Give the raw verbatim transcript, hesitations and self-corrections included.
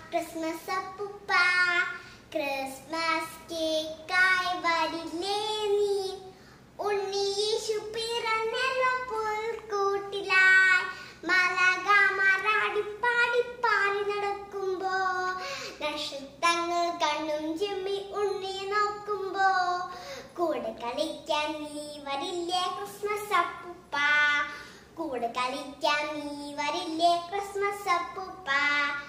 Christmas അപ്പൂപ്പ Christmas കേക്കായി വരില്ലേ നീ ഉണ്ണിയേശു പിറന്നല്ലോ പുൽക്കൂട്ടിലായി മലകാമറാടി പാടി പാടി നടക്കുമ്പോ നക്ഷത്രങ്ങൾ കണ്ണും ചിമ്മി ഉണ്ണിയെ നോക്കുമ്പോ കൂടെ കളിക്കാൻ നീ വരില്ലേ ക്രിസ്മസ് അപ്പൂപ്പ കൂടെ കളിക്കാൻ നീ വരില്ലേ ക്രിസ്മസ് അപ്പൂപ്പ